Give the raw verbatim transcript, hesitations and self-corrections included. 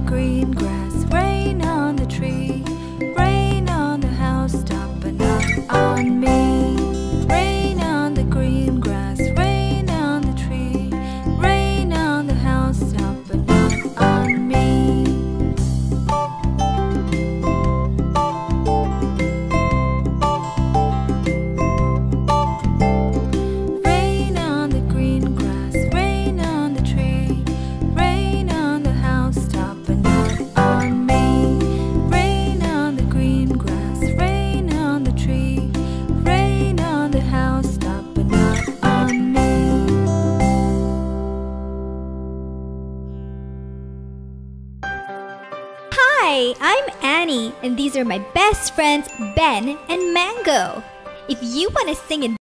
green grass, rain on the tree, rain on the housetop, but not on me. Rain on the green grass, rain on the tree, rain on the housetop, but not on me. Rain on the green grass, rain on the tree, rain on the housetop, but not on me. Rain on the green grass, rain on the tree, rain on the housetop, but not on me. Hi, I'm Annie, and these are my best friends Ben and Mango. If you want to sing in